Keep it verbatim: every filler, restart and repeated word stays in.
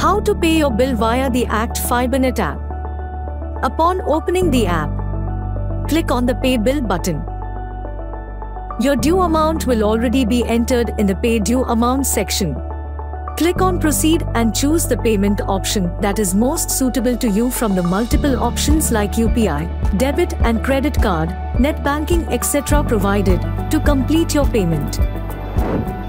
How to pay your bill via the A C T Fibernet app. Upon opening the app, click on the Pay Bill button. Your due amount will already be entered in the Pay Due Amount section. Click on Proceed and choose the payment option that is most suitable to you from the multiple options like U P I, debit and credit card, net banking, et cetera provided to complete your payment.